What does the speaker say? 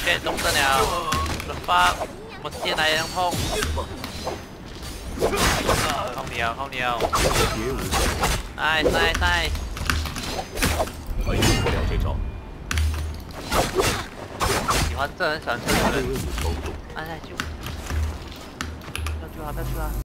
OK， 中正了，轮发，我直接来一痛。靠你啊，靠你啊 ！nice。 我用不了这招。 喜欢这人，喜欢这人。哎，救！不要救他，不要救他！